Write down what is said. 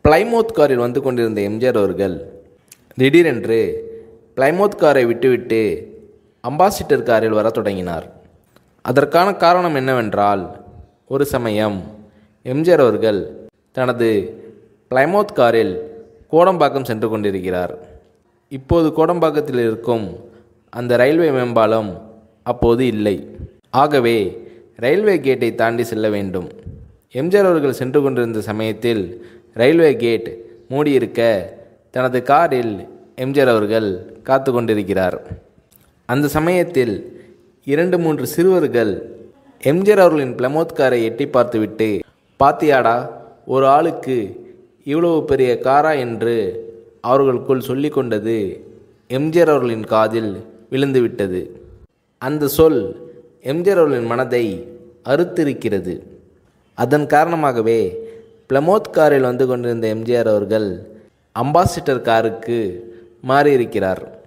Plymouth காரில் வந்து கொண்டிருந்த எம்ஜிஆர் அவர்கள் திடீரென்று பிளைமவுத் காரை விட்டுவிட்டு அம்பாசிடர் காரில் வரத் தொடங்கினார். அதற்கான காரணம் என்னவென்றால், ஒரு சமயம் எம்ஜிஆர் அவர்கள் தனது பிளைமவுத் காரில் கோடம்பாக்கம் சென்று கொண்டிருக்கிறார். இப்போது கோடம்பாக்கத்தில் இருக்கும் அந்த ரயில்வே மேம்பாலம் அப்போது இல்லை. ஆகவே ரயில்வே கேட்டை தாண்டி செல்ல வேண்டும். எம்ஜிஆர் அவர்கள் சென்று கொண்டிருந்த சமயத்தில் ரயில்வே கேட் மூடியிருக்க தனது காரில் எம்ஜிஆர் அவர்கள் காத்து கொண்டிருக்கிறார். அந்த சமயத்தில் 2-3 சிறுவர்கள் எம்ஜிஆர் அவர்களின் பிளைமவுத் காரை எட்டி பார்த்துவிட்டு, "பாத்தியாடா, ஒரு ஆளுக்கு இவ்வளவு பெரிய காரா" என்று அவர்களுக்குள் சொல்லி கொண்டது எம்ஜிஆர் அவர்களின் காதில் விழுந்துவிட்டது. அந்த சொல் எம்ஜிஆர் அவர்களின் மனதை அறுத்திருக்கிறது. அதன் காரணமாகவே பிளைமவுத் காரில் வந்து கொண்டிருந்த எம்ஜிஆர் அவர்கள் அம்பாசிடர் காருக்கு மாறியிருக்கிறார்.